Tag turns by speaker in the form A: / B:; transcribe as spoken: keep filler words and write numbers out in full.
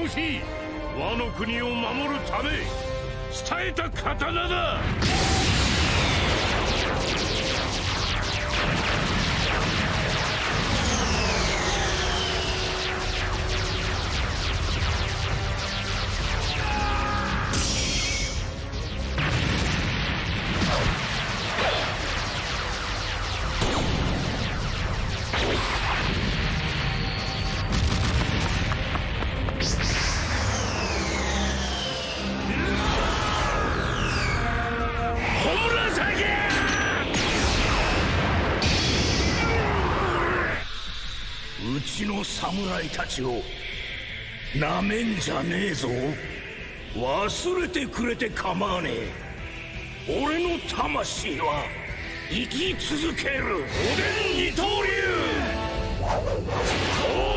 A: し和の国を守るため伝えた刀だ。うちの侍たちをなめんじゃねえぞ。忘れてくれて構わねえ。俺の魂は生き続ける。おでん二刀流